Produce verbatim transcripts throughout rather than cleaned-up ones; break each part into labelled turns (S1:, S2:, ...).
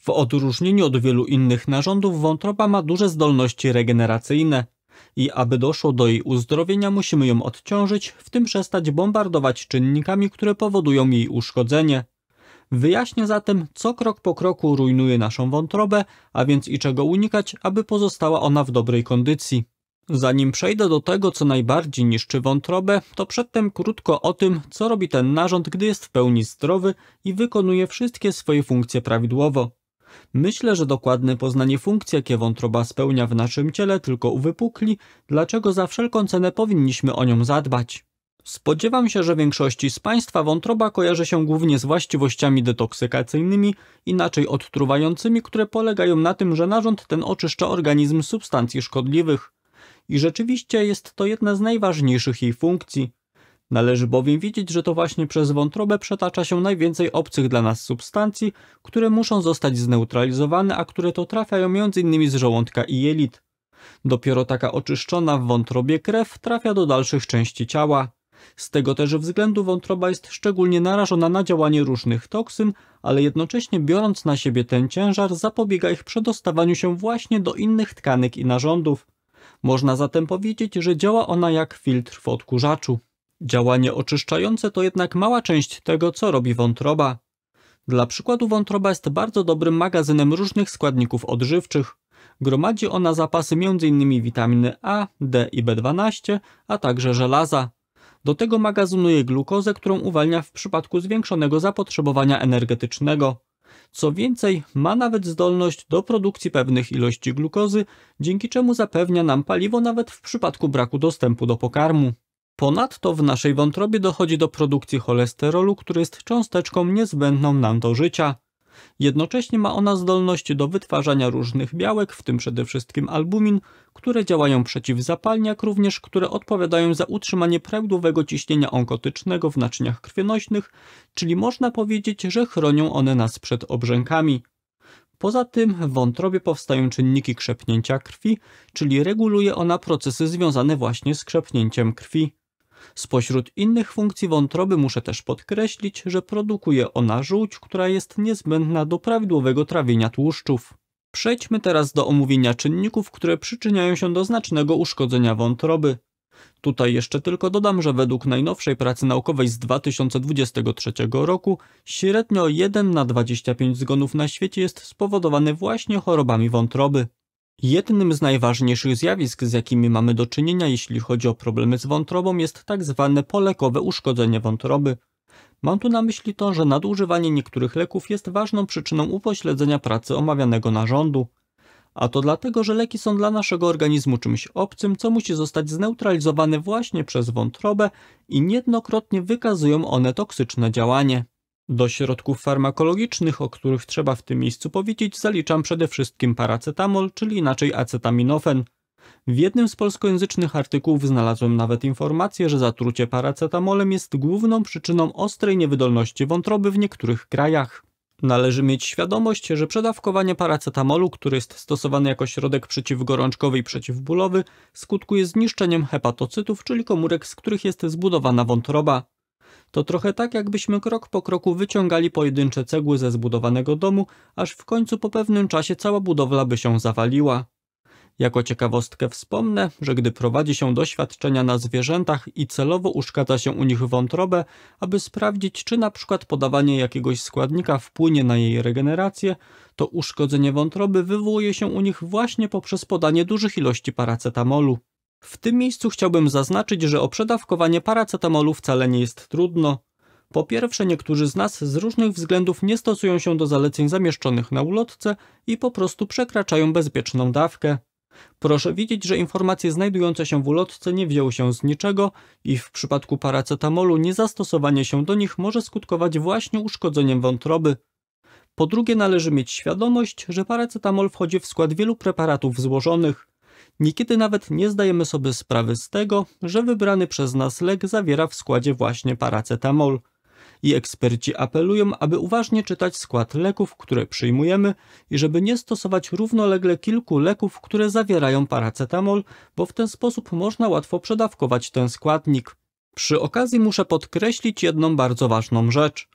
S1: W odróżnieniu od wielu innych narządów wątroba ma duże zdolności regeneracyjne i aby doszło do jej uzdrowienia, musimy ją odciążyć, w tym przestać bombardować czynnikami, które powodują jej uszkodzenie. Wyjaśnię zatem, co krok po kroku rujnuje naszą wątrobę, a więc i czego unikać, aby pozostała ona w dobrej kondycji. Zanim przejdę do tego, co najbardziej niszczy wątrobę, to przedtem krótko o tym, co robi ten narząd, gdy jest w pełni zdrowy i wykonuje wszystkie swoje funkcje prawidłowo. Myślę, że dokładne poznanie funkcji, jakie wątroba spełnia w naszym ciele, tylko uwypukli, dlaczego za wszelką cenę powinniśmy o nią zadbać. Spodziewam się, że większości z Państwa wątroba kojarzy się głównie z właściwościami detoksykacyjnymi, inaczej odtruwającymi, które polegają na tym, że narząd ten oczyszcza organizm z substancji szkodliwych. I rzeczywiście jest to jedna z najważniejszych jej funkcji. Należy bowiem wiedzieć, że to właśnie przez wątrobę przetacza się najwięcej obcych dla nas substancji, które muszą zostać zneutralizowane, a które to trafiają między innymi z żołądka i jelit. Dopiero taka oczyszczona w wątrobie krew trafia do dalszych części ciała. Z tego też względu wątroba jest szczególnie narażona na działanie różnych toksyn, ale jednocześnie biorąc na siebie ten ciężar, zapobiega ich przedostawaniu się właśnie do innych tkanek i narządów. Można zatem powiedzieć, że działa ona jak filtr w odkurzaczu. Działanie oczyszczające to jednak mała część tego, co robi wątroba. Dla przykładu wątroba jest bardzo dobrym magazynem różnych składników odżywczych. Gromadzi ona zapasy między innymi witaminy A, D i B dwanaście, a także żelaza. Do tego magazynuje glukozę, którą uwalnia w przypadku zwiększonego zapotrzebowania energetycznego. Co więcej, ma nawet zdolność do produkcji pewnych ilości glukozy, dzięki czemu zapewnia nam paliwo nawet w przypadku braku dostępu do pokarmu. Ponadto w naszej wątrobie dochodzi do produkcji cholesterolu, który jest cząsteczką niezbędną nam do życia. Jednocześnie ma ona zdolność do wytwarzania różnych białek, w tym przede wszystkim albumin, które działają przeciwzapalnie, jak również które odpowiadają za utrzymanie prawidłowego ciśnienia onkotycznego w naczyniach krwionośnych, czyli można powiedzieć, że chronią one nas przed obrzękami. Poza tym w wątrobie powstają czynniki krzepnięcia krwi, czyli reguluje ona procesy związane właśnie z krzepnięciem krwi. Spośród innych funkcji wątroby muszę też podkreślić, że produkuje ona żółć, która jest niezbędna do prawidłowego trawienia tłuszczów. Przejdźmy teraz do omówienia czynników, które przyczyniają się do znacznego uszkodzenia wątroby. Tutaj jeszcze tylko dodam, że według najnowszej pracy naukowej z dwa tysiące dwudziestego trzeciego roku średnio jeden na dwadzieścia pięć zgonów na świecie jest spowodowany właśnie chorobami wątroby. Jednym z najważniejszych zjawisk, z jakimi mamy do czynienia, jeśli chodzi o problemy z wątrobą, jest tak zwane polekowe uszkodzenie wątroby. Mam tu na myśli to, że nadużywanie niektórych leków jest ważną przyczyną upośledzenia pracy omawianego narządu. A to dlatego, że leki są dla naszego organizmu czymś obcym, co musi zostać zneutralizowane właśnie przez wątrobę i niejednokrotnie wykazują one toksyczne działanie. Do środków farmakologicznych, o których trzeba w tym miejscu powiedzieć, zaliczam przede wszystkim paracetamol, czyli inaczej acetaminofan. W jednym z polskojęzycznych artykułów znalazłem nawet informację, że zatrucie paracetamolem jest główną przyczyną ostrej niewydolności wątroby w niektórych krajach. Należy mieć świadomość, że przedawkowanie paracetamolu, który jest stosowany jako środek przeciwgorączkowy i przeciwbólowy, skutkuje zniszczeniem hepatocytów, czyli komórek, z których jest zbudowana wątroba. To trochę tak, jakbyśmy krok po kroku wyciągali pojedyncze cegły ze zbudowanego domu, aż w końcu po pewnym czasie cała budowla by się zawaliła. Jako ciekawostkę wspomnę, że gdy prowadzi się doświadczenia na zwierzętach i celowo uszkadza się u nich wątrobę, aby sprawdzić, czy na przykład podawanie jakiegoś składnika wpłynie na jej regenerację, to uszkodzenie wątroby wywołuje się u nich właśnie poprzez podanie dużych ilości paracetamolu. W tym miejscu chciałbym zaznaczyć, że o przedawkowanie paracetamolu wcale nie jest trudno. Po pierwsze, niektórzy z nas z różnych względów nie stosują się do zaleceń zamieszczonych na ulotce i po prostu przekraczają bezpieczną dawkę. Proszę wiedzieć, że informacje znajdujące się w ulotce nie wzięły się z niczego i w przypadku paracetamolu niezastosowanie się do nich może skutkować właśnie uszkodzeniem wątroby. Po drugie, należy mieć świadomość, że paracetamol wchodzi w skład wielu preparatów złożonych. Niekiedy nawet nie zdajemy sobie sprawy z tego, że wybrany przez nas lek zawiera w składzie właśnie paracetamol. I eksperci apelują, aby uważnie czytać skład leków, które przyjmujemy i żeby nie stosować równolegle kilku leków, które zawierają paracetamol, bo w ten sposób można łatwo przedawkować ten składnik. Przy okazji muszę podkreślić jedną bardzo ważną rzecz.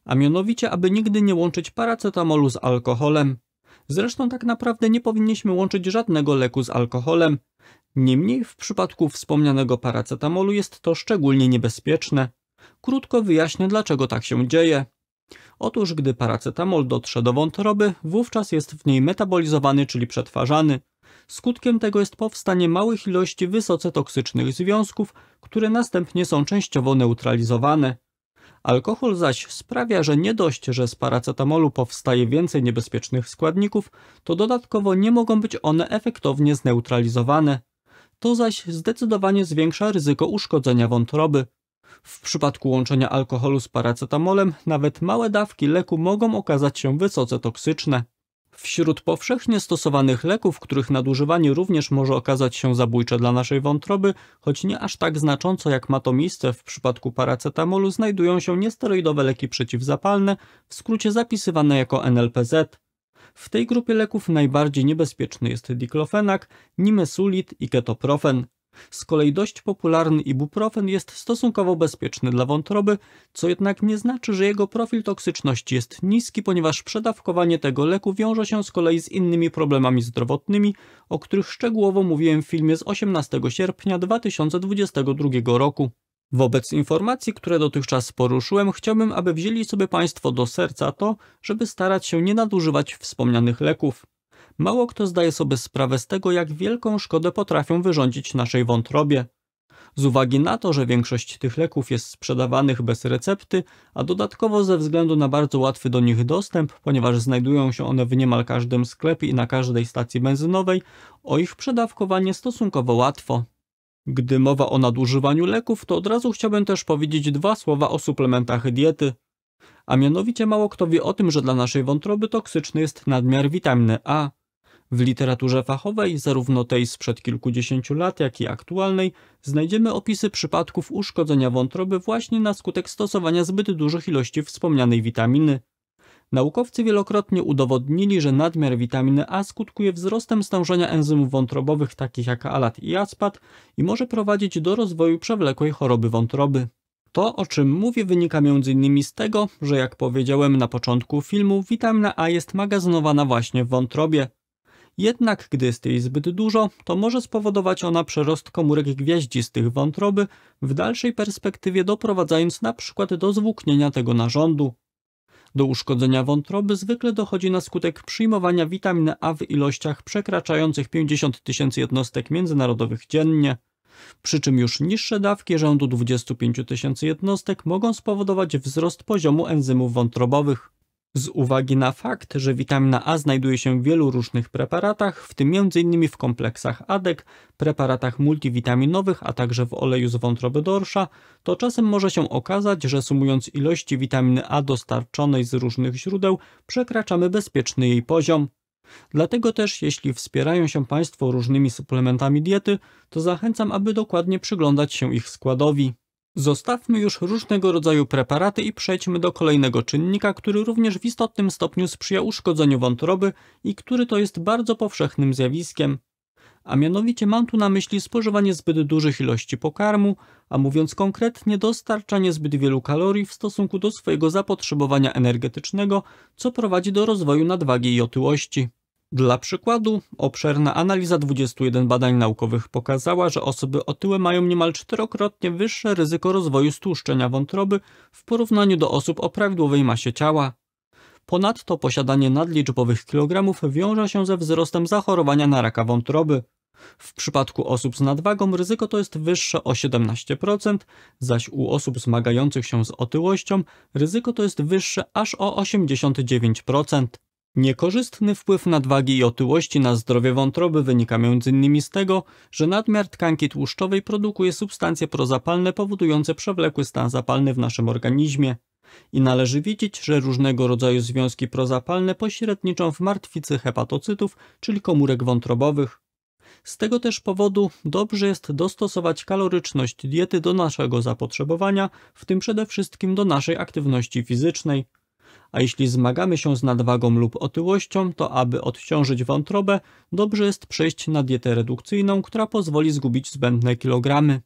S1: a mianowicie aby nigdy nie łączyć paracetamolu z alkoholem. Zresztą tak naprawdę nie powinniśmy łączyć żadnego leku z alkoholem. Niemniej w przypadku wspomnianego paracetamolu jest to szczególnie niebezpieczne. Krótko wyjaśnię, dlaczego tak się dzieje. Otóż gdy paracetamol dotrze do wątroby, wówczas jest w niej metabolizowany, czyli przetwarzany. Skutkiem tego jest powstanie małych ilości wysoce toksycznych związków, które następnie są częściowo neutralizowane. Alkohol zaś sprawia, że nie dość, że z paracetamolu powstaje więcej niebezpiecznych składników, to dodatkowo nie mogą być one efektownie zneutralizowane. To zaś zdecydowanie zwiększa ryzyko uszkodzenia wątroby. W przypadku łączenia alkoholu z paracetamolem nawet małe dawki leku mogą okazać się wysoce toksyczne. Wśród powszechnie stosowanych leków, których nadużywanie również może okazać się zabójcze dla naszej wątroby, choć nie aż tak znacząco jak ma to miejsce w przypadku paracetamolu, znajdują się niesteroidowe leki przeciwzapalne, w skrócie zapisywane jako N L P Z. W tej grupie leków najbardziej niebezpieczny jest diklofenak, nimesulit i ketoprofen. Z kolei dość popularny ibuprofen jest stosunkowo bezpieczny dla wątroby, co jednak nie znaczy, że jego profil toksyczności jest niski, ponieważ przedawkowanie tego leku wiąże się z kolei z innymi problemami zdrowotnymi, o których szczegółowo mówiłem w filmie z osiemnastego sierpnia dwa tysiące dwudziestego drugiego roku. Wobec informacji, które dotychczas poruszyłem, chciałbym, aby wzięli sobie Państwo do serca to, żeby starać się nie nadużywać wspomnianych leków. Mało kto zdaje sobie sprawę z tego, jak wielką szkodę potrafią wyrządzić naszej wątrobie. Z uwagi na to, że większość tych leków jest sprzedawanych bez recepty, a dodatkowo ze względu na bardzo łatwy do nich dostęp, ponieważ znajdują się one w niemal każdym sklepie i na każdej stacji benzynowej, o ich przedawkowanie stosunkowo łatwo. Gdy mowa o nadużywaniu leków, to od razu chciałbym też powiedzieć dwa słowa o suplementach diety. A mianowicie mało kto wie o tym, że dla naszej wątroby toksyczny jest nadmiar witaminy A. W literaturze fachowej, zarówno tej sprzed kilkudziesięciu lat, jak i aktualnej, znajdziemy opisy przypadków uszkodzenia wątroby właśnie na skutek stosowania zbyt dużych ilości wspomnianej witaminy. Naukowcy wielokrotnie udowodnili, że nadmiar witaminy A skutkuje wzrostem stężenia enzymów wątrobowych takich jak alat i aspat i może prowadzić do rozwoju przewlekłej choroby wątroby. To, o czym mówię, wynika między innymi z tego, że jak powiedziałem na początku filmu, witamina A jest magazynowana właśnie w wątrobie. Jednak gdy jest jej zbyt dużo, to może spowodować ona przerost komórek gwiaździstych wątroby, w dalszej perspektywie doprowadzając na przykład do zwłóknienia tego narządu. Do uszkodzenia wątroby zwykle dochodzi na skutek przyjmowania witaminy A w ilościach przekraczających pięćdziesiąt tysięcy jednostek międzynarodowych dziennie. Przy czym już niższe dawki rzędu dwudziestu pięciu tysięcy jednostek mogą spowodować wzrost poziomu enzymów wątrobowych. Z uwagi na fakt, że witamina A znajduje się w wielu różnych preparatach, w tym między innymi w kompleksach A D E K, preparatach multivitaminowych, a także w oleju z wątroby dorsza, to czasem może się okazać, że sumując ilości witaminy A dostarczonej z różnych źródeł, przekraczamy bezpieczny jej poziom. Dlatego też, jeśli wspierają się Państwo różnymi suplementami diety, to zachęcam, aby dokładnie przyglądać się ich składowi. Zostawmy już różnego rodzaju preparaty i przejdźmy do kolejnego czynnika, który również w istotnym stopniu sprzyja uszkodzeniu wątroby i który to jest bardzo powszechnym zjawiskiem. A mianowicie mam tu na myśli spożywanie zbyt dużych ilości pokarmu, a mówiąc konkretnie dostarczanie zbyt wielu kalorii w stosunku do swojego zapotrzebowania energetycznego, co prowadzi do rozwoju nadwagi i otyłości. Dla przykładu, obszerna analiza dwudziestu jeden badań naukowych pokazała, że osoby otyłe mają niemal czterokrotnie wyższe ryzyko rozwoju stłuszczenia wątroby w porównaniu do osób o prawidłowej masie ciała. Ponadto posiadanie nadliczbowych kilogramów wiąże się ze wzrostem zachorowania na raka wątroby. W przypadku osób z nadwagą ryzyko to jest wyższe o siedemnaście procent, zaś u osób zmagających się z otyłością ryzyko to jest wyższe aż o osiemdziesiąt dziewięć procent. Niekorzystny wpływ nadwagi i otyłości na zdrowie wątroby wynika między innymi z tego, że nadmiar tkanki tłuszczowej produkuje substancje prozapalne powodujące przewlekły stan zapalny w naszym organizmie. I należy wiedzieć, że różnego rodzaju związki prozapalne pośredniczą w martwicy hepatocytów, czyli komórek wątrobowych. Z tego też powodu dobrze jest dostosować kaloryczność diety do naszego zapotrzebowania, w tym przede wszystkim do naszej aktywności fizycznej. A jeśli zmagamy się z nadwagą lub otyłością, to aby odciążyć wątrobę, dobrze jest przejść na dietę redukcyjną, która pozwoli zgubić zbędne kilogramy.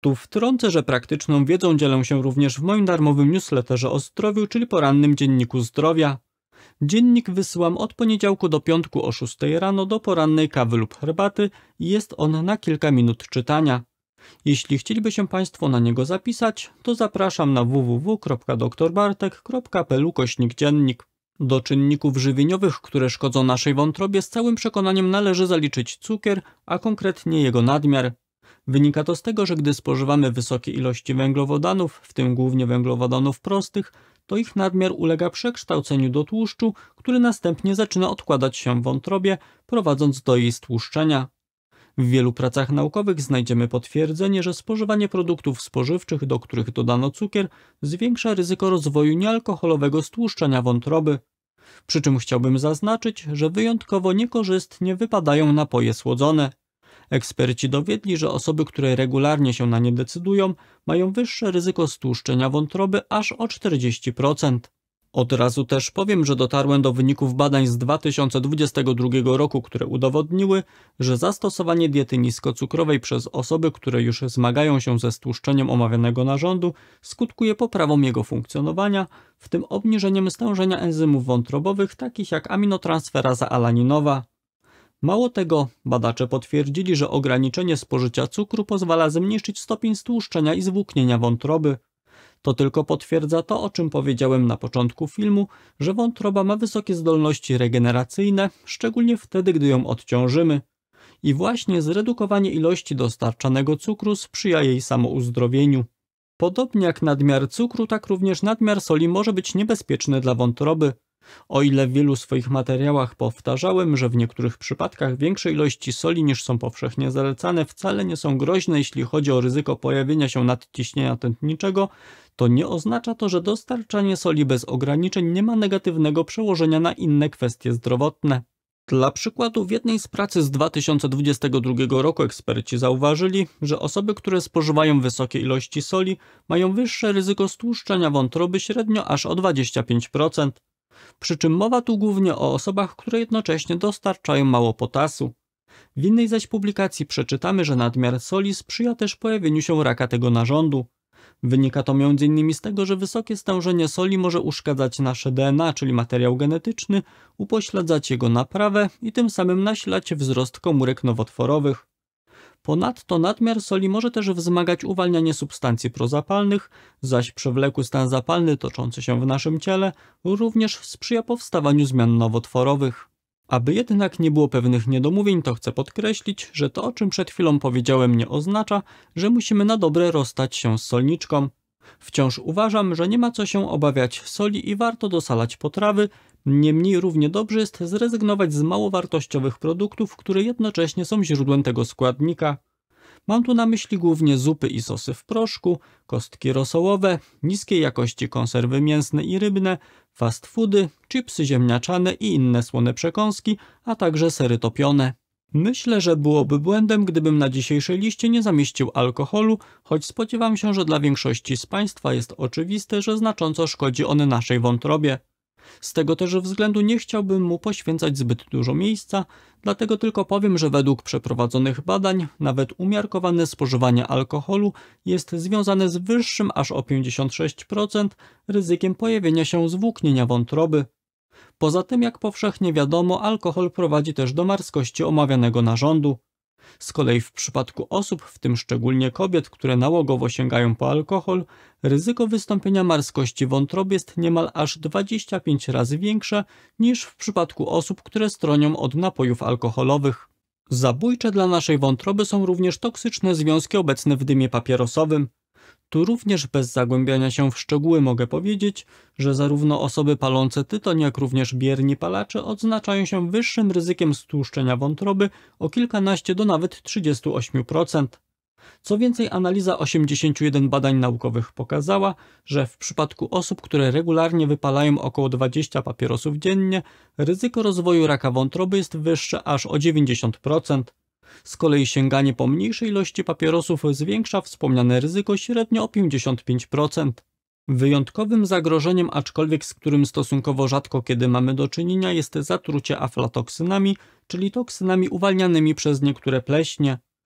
S1: Tu wtrącę, że praktyczną wiedzą dzielę się również w moim darmowym newsletterze o zdrowiu, czyli porannym dzienniku zdrowia. Dziennik wysyłam od poniedziałku do piątku o szóstej rano do porannej kawy lub herbaty i jest on na kilka minut czytania. Jeśli chcieliby się Państwo na niego zapisać, to zapraszam na w w w kropka doktor bartek kropka p l ukośnik dziennik. Do czynników żywieniowych, które szkodzą naszej wątrobie, z całym przekonaniem należy zaliczyć cukier, a konkretnie jego nadmiar. Wynika to z tego, że gdy spożywamy wysokie ilości węglowodanów, w tym głównie węglowodanów prostych, to ich nadmiar ulega przekształceniu do tłuszczu, który następnie zaczyna odkładać się w wątrobie, prowadząc do jej stłuszczenia. W wielu pracach naukowych znajdziemy potwierdzenie, że spożywanie produktów spożywczych, do których dodano cukier, zwiększa ryzyko rozwoju niealkoholowego stłuszczenia wątroby. Przy czym chciałbym zaznaczyć, że wyjątkowo niekorzystnie wypadają napoje słodzone. Eksperci dowiedli, że osoby, które regularnie się na nie decydują, mają wyższe ryzyko stłuszczenia wątroby aż o czterdzieści procent. Od razu też powiem, że dotarłem do wyników badań z dwa tysiące dwudziestego drugiego roku, które udowodniły, że zastosowanie diety niskocukrowej przez osoby, które już zmagają się ze stłuszczeniem omawianego narządu, skutkuje poprawą jego funkcjonowania, w tym obniżeniem stężenia enzymów wątrobowych takich jak aminotransferaza alaninowa. Mało tego, badacze potwierdzili, że ograniczenie spożycia cukru pozwala zmniejszyć stopień stłuszczenia i zwłóknienia wątroby. To tylko potwierdza to, o czym powiedziałem na początku filmu, że wątroba ma wysokie zdolności regeneracyjne, szczególnie wtedy, gdy ją odciążymy. I właśnie zredukowanie ilości dostarczanego cukru sprzyja jej samouzdrowieniu. Podobnie jak nadmiar cukru, tak również nadmiar soli może być niebezpieczny dla wątroby. O ile w wielu swoich materiałach powtarzałem, że w niektórych przypadkach większe ilości soli niż są powszechnie zalecane wcale nie są groźne, jeśli chodzi o ryzyko pojawienia się nadciśnienia tętniczego, to nie oznacza to, że dostarczanie soli bez ograniczeń nie ma negatywnego przełożenia na inne kwestie zdrowotne. Dla przykładu w jednej z pracy z dwa tysiące dwudziestego drugiego roku eksperci zauważyli, że osoby, które spożywają wysokie ilości soli, mają wyższe ryzyko stłuszczenia wątroby średnio aż o dwadzieścia pięć procent. Przy czym mowa tu głównie o osobach, które jednocześnie dostarczają mało potasu. W innej zaś publikacji przeczytamy, że nadmiar soli sprzyja też pojawieniu się raka tego narządu. Wynika to między innymi z tego, że wysokie stężenie soli może uszkadzać nasze D N A, czyli materiał genetyczny, upośledzać jego naprawę i tym samym nasilać wzrost komórek nowotworowych. Ponadto nadmiar soli może też wzmagać uwalnianie substancji prozapalnych, zaś przewlekły stan zapalny toczący się w naszym ciele również sprzyja powstawaniu zmian nowotworowych. Aby jednak nie było pewnych niedomówień, to chcę podkreślić, że to, o czym przed chwilą powiedziałem, nie oznacza, że musimy na dobre rozstać się z solniczką. Wciąż uważam, że nie ma co się obawiać soli i warto dosalać potrawy, niemniej równie dobrze jest zrezygnować z małowartościowych produktów, które jednocześnie są źródłem tego składnika. Mam tu na myśli głównie zupy i sosy w proszku, kostki rosołowe, niskiej jakości konserwy mięsne i rybne, fast foody, chipsy ziemniaczane i inne słone przekąski, a także sery topione. Myślę, że byłoby błędem, gdybym na dzisiejszej liście nie zamieścił alkoholu, choć spodziewam się, że dla większości z Państwa jest oczywiste, że znacząco szkodzi on naszej wątrobie. Z tego też względu nie chciałbym mu poświęcać zbyt dużo miejsca, dlatego tylko powiem, że według przeprowadzonych badań nawet umiarkowane spożywanie alkoholu jest związane z wyższym aż o pięćdziesiąt sześć procent ryzykiem pojawienia się zwłóknienia wątroby. Poza tym, jak powszechnie wiadomo, alkohol prowadzi też do marskości omawianego narządu. Z kolei w przypadku osób, w tym szczególnie kobiet, które nałogowo sięgają po alkohol, ryzyko wystąpienia marskości wątroby jest niemal aż dwadzieścia pięć razy większe niż w przypadku osób, które stronią od napojów alkoholowych. Zabójcze dla naszej wątroby są również toksyczne związki obecne w dymie papierosowym. Tu również bez zagłębiania się w szczegóły mogę powiedzieć, że zarówno osoby palące tytoń, jak również bierni palacze odznaczają się wyższym ryzykiem stłuszczenia wątroby o kilkanaście do nawet trzydzieści osiem procent. Co więcej, analiza osiemdziesięciu jeden badań naukowych pokazała, że w przypadku osób, które regularnie wypalają około dwadzieścia papierosów dziennie, ryzyko rozwoju raka wątroby jest wyższe aż o dziewięćdziesiąt procent. Z kolei sięganie po mniejszej ilości papierosów zwiększa wspomniane ryzyko średnio o pięćdziesiąt pięć procent. Wyjątkowym zagrożeniem, aczkolwiek z którym stosunkowo rzadko kiedy mamy do czynienia, jest zatrucie aflatoksynami, czyli toksynami uwalnianymi przez niektóre pleśnie.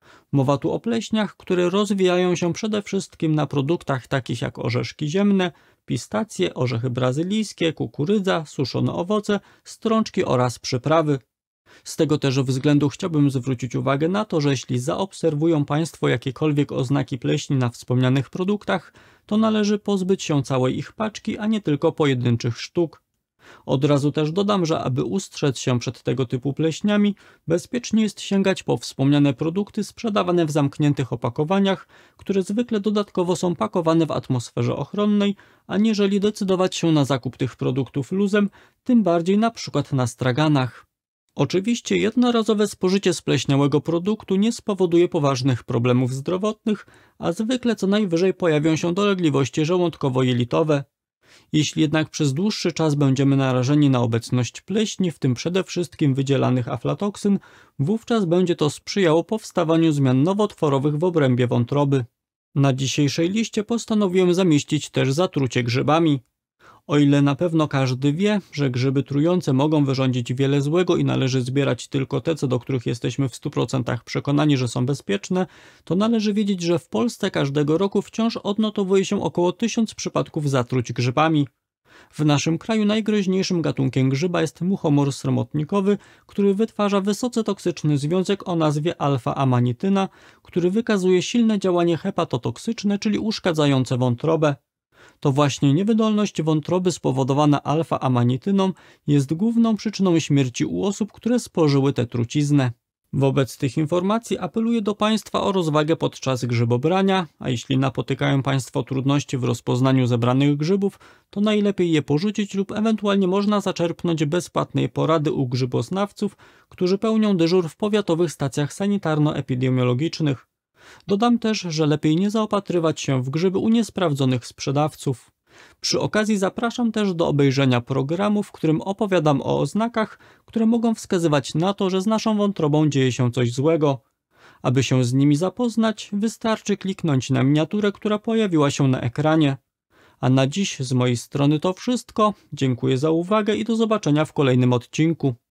S1: Mowa tu o pleśniach, które rozwijają się przede wszystkim na produktach takich jak orzeszki ziemne, pistacje, orzechy brazylijskie, kukurydza, suszone owoce, strączki oraz przyprawy. Z tego też względu chciałbym zwrócić uwagę na to, że jeśli zaobserwują Państwo jakiekolwiek oznaki pleśni na wspomnianych produktach, to należy pozbyć się całej ich paczki, a nie tylko pojedynczych sztuk. Od razu też dodam, że aby ustrzec się przed tego typu pleśniami, bezpiecznie jest sięgać po wspomniane produkty sprzedawane w zamkniętych opakowaniach, które zwykle dodatkowo są pakowane w atmosferze ochronnej, aniżeli decydować się na zakup tych produktów luzem, tym bardziej na przykład na straganach. Oczywiście jednorazowe spożycie spleśniałego produktu nie spowoduje poważnych problemów zdrowotnych, a zwykle co najwyżej pojawią się dolegliwości żołądkowo-jelitowe. Jeśli jednak przez dłuższy czas będziemy narażeni na obecność pleśni, w tym przede wszystkim wydzielanych aflatoksyn, wówczas będzie to sprzyjało powstawaniu zmian nowotworowych w obrębie wątroby. Na dzisiejszej liście postanowiłem zamieścić też zatrucie grzybami. O ile na pewno każdy wie, że grzyby trujące mogą wyrządzić wiele złego i należy zbierać tylko te, co do których jesteśmy w stu procentach przekonani, że są bezpieczne, to należy wiedzieć, że w Polsce każdego roku wciąż odnotowuje się około tysiąc przypadków zatruć grzybami. W naszym kraju najgroźniejszym gatunkiem grzyba jest muchomor sromotnikowy, który wytwarza wysoce toksyczny związek o nazwie alfa-amanityna, który wykazuje silne działanie hepatotoksyczne, czyli uszkadzające wątrobę. To właśnie niewydolność wątroby spowodowana alfa-amanityną jest główną przyczyną śmierci u osób, które spożyły tę truciznę. Wobec tych informacji apeluję do Państwa o rozwagę podczas grzybobrania, a jeśli napotykają Państwo trudności w rozpoznaniu zebranych grzybów, to najlepiej je porzucić lub ewentualnie można zaczerpnąć bezpłatnej porady u grzyboznawców, którzy pełnią dyżur w powiatowych stacjach sanitarno-epidemiologicznych. Dodam też, że lepiej nie zaopatrywać się w grzyby u niesprawdzonych sprzedawców. Przy okazji zapraszam też do obejrzenia programu, w którym opowiadam o oznakach, które mogą wskazywać na to, że z naszą wątrobą dzieje się coś złego. Aby się z nimi zapoznać, wystarczy kliknąć na miniaturę, która pojawiła się na ekranie. A na dziś z mojej strony to wszystko. Dziękuję za uwagę i do zobaczenia w kolejnym odcinku.